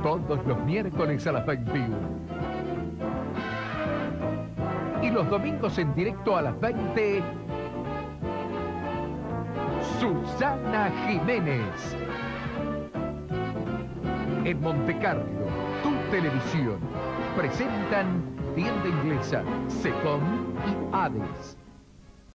Todos los miércoles a las 21. Y los domingos en directo a las 20. Susana Jiménez. En Montecarlo, Tu Televisión, presentan Tienda Inglesa, Secom y Hades.